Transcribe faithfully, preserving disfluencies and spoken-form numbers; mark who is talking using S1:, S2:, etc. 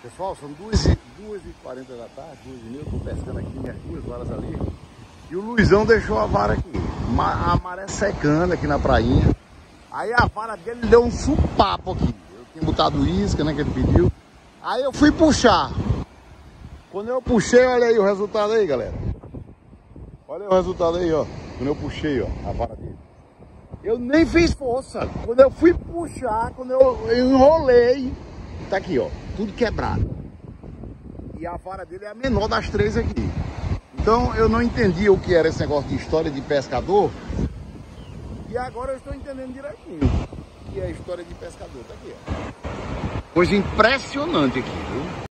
S1: Pessoal, são duas e quarenta da tarde, duas e meia, eu tô pescando aqui, minhas duas varas ali. E o Luizão deixou a vara aqui, a maré secando aqui na prainha. Aí a vara dele deu um supapo aqui. Eu tinha botado isca, né, que ele pediu. Aí eu fui puxar. Quando eu puxei, olha aí o resultado aí, galera. Olha aí o resultado aí, ó. Quando eu puxei, ó, a vara dele. Eu nem fiz força. Quando eu fui puxar, quando eu enrolei, tá aqui, ó, tudo quebrado. E a vara dele é a menor das três aqui. Então eu não entendia o que era esse negócio de história de pescador. E agora eu estou entendendo direitinho o que é a história de pescador. Tá aqui, ó. Coisa impressionante aqui, viu?